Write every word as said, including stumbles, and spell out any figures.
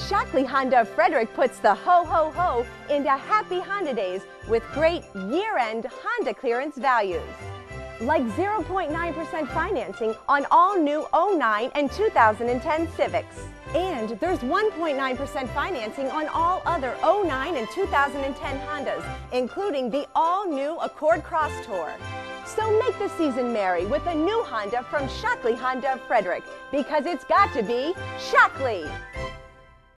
Shockley Honda of Frederick puts the ho-ho-ho into happy Honda days with great year-end Honda clearance values. Like zero point nine percent financing on all new oh nine and two thousand ten Civics. And there's one point nine percent financing on all other oh nine and two thousand ten Hondas, including the all-new Accord Cross Tour. So make the season merry with a new Honda from Shockley Honda of Frederick, because it's got to be Shockley.